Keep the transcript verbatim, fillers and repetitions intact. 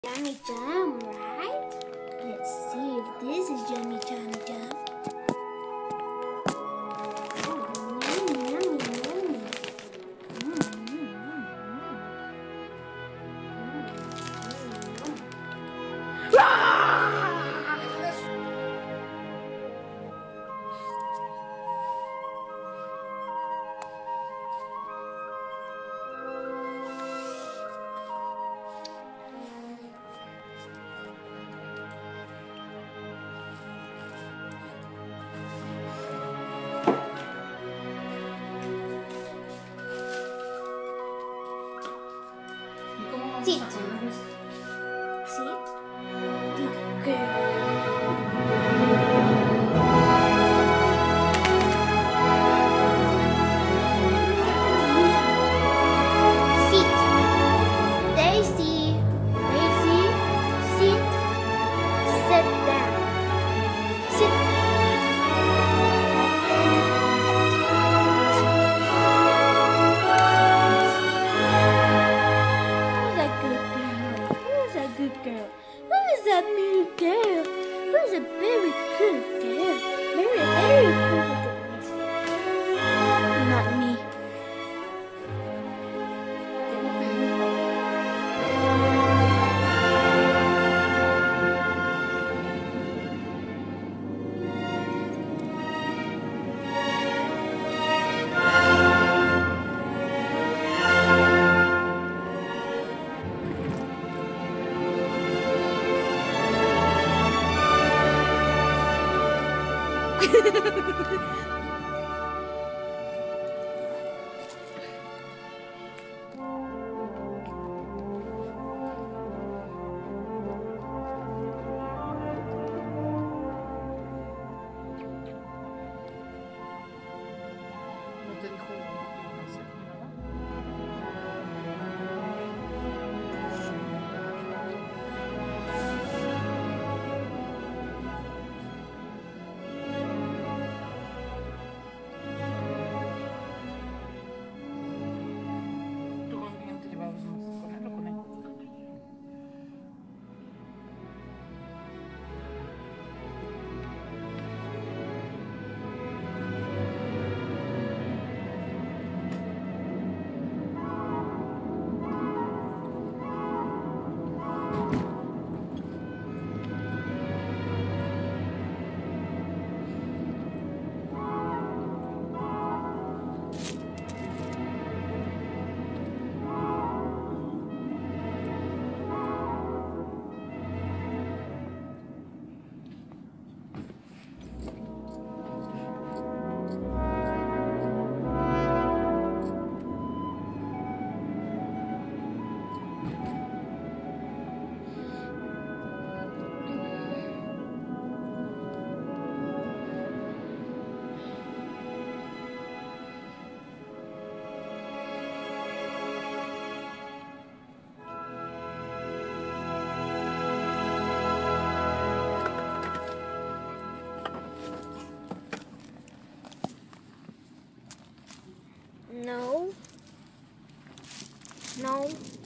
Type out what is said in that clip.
Yummy Jam, right? Let's see if this is Yummy Jam Jam. Oh, yummy, yummy, yummy. Mm, mm, mm, mm. Ah! Sit. Sit. Good girl. Sit. Daisy. Daisy. Sit. Sit down. Sit. Good girl. Who is that new girl? Who is a very good girl? Very, very good. Not me. No. No.